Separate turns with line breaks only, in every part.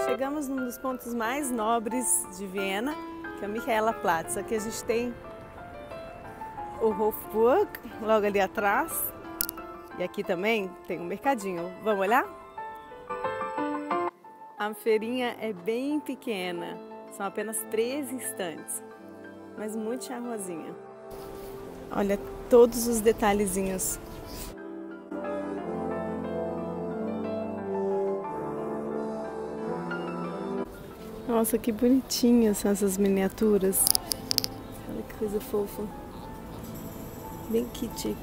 Chegamos num dos pontos mais nobres de Viena, que é o Michaelplatz. Aqui a gente tem o Hofburg, logo ali atrás. E aqui também tem um mercadinho. Vamos olhar? A feirinha é bem pequena, são apenas 13 estantes, mas muito charmosinha. Olha todos os detalhezinhos. Nossa, que bonitinhas são essas miniaturas. Olha que coisa fofa. Bem kitsch.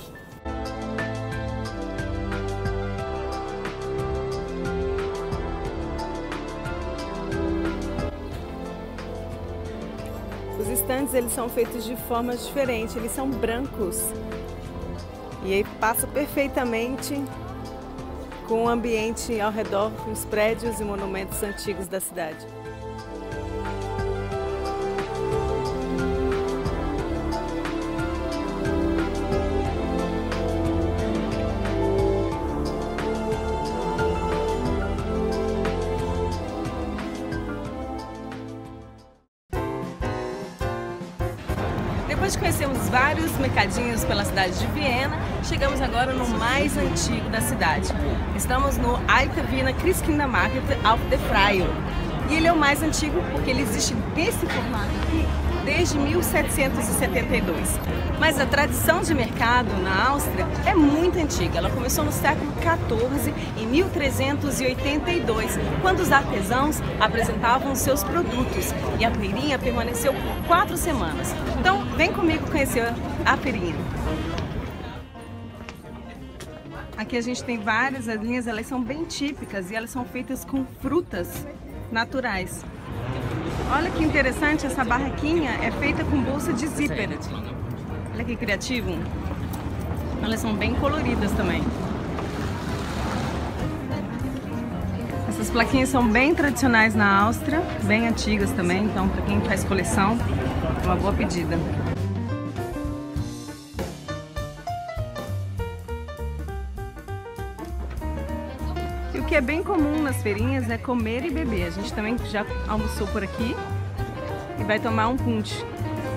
Os estandes, eles são feitos de formas diferentes, eles são brancos. E aí passa perfeitamente com o ambiente ao redor, com os prédios e monumentos antigos da cidade. Depois de conhecermos vários mercadinhos pela cidade de Viena, chegamos agora no mais antigo da cidade. Estamos no Alte Wiener Christkindlmarkt auf der Freie. E ele é o mais antigo porque ele existe desse formato aqui desde 1772. Mas a tradição de mercado na Áustria é muito antiga. Ela começou no século XIV, em 1382, quando os artesãos apresentavam seus produtos. E a feirinha permaneceu por 4 semanas. Então, vem comigo conhecer a feirinha. Aqui a gente tem várias linhas, elas são bem típicas e elas são feitas com frutas naturais. Olha que interessante, essa barraquinha é feita com bolsa de zíper. Olha que criativo. Elas são bem coloridas também. Essas plaquinhas são bem tradicionais na Áustria, bem antigas também, então para quem faz coleção, é uma boa pedida. E o que é bem comum nas feirinhas é comer e beber. A gente também já almoçou por aqui e vai tomar um punch.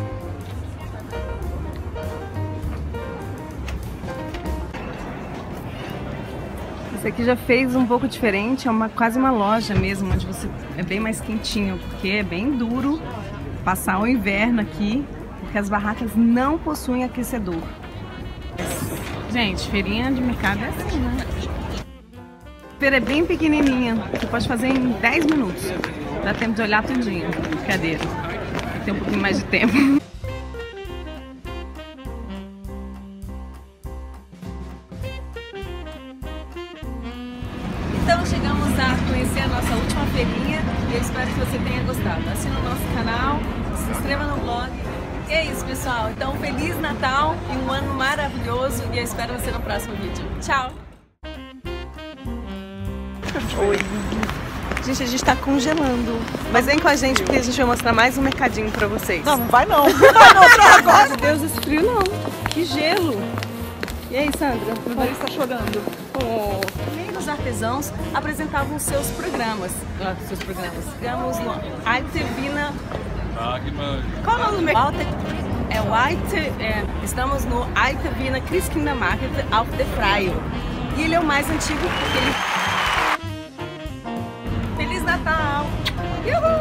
Esse aqui já fez um pouco diferente, é quase uma loja mesmo, onde você é bem mais quentinho, porque é bem duro passar o inverno aqui, porque as barracas não possuem aquecedor. Gente, feirinha de mercado é assim, né? A feira é bem pequenininha, você pode fazer em 10 minutos. Dá tempo de olhar tudinho. Brincadeira. Tem um pouquinho mais de tempo. Então chegamos a conhecer a nossa última feirinha e eu espero que você tenha gostado. Assine o nosso canal, se inscreva no blog. E é isso, pessoal. Então, Feliz Natal e um ano maravilhoso e eu espero você no próximo vídeo. Tchau! Oi! Gente, a gente tá congelando. Mas vem com a gente porque a gente vai mostrar mais um mercadinho pra vocês.
Não, não vai não. Não vai mostrar agora.
Meu Deus, esse frio não. Que gelo. E aí, Sandra?
Meu nariz tá chorando.
Oh. Os artesãos apresentavam seus programas. Digamos no Alte Wiener. Qual é o nome do mercado? Estamos no Alte Wiener Christkindlmarkt auf der Freie. E ele é o mais antigo porque ele... Feliz Natal! Uhul!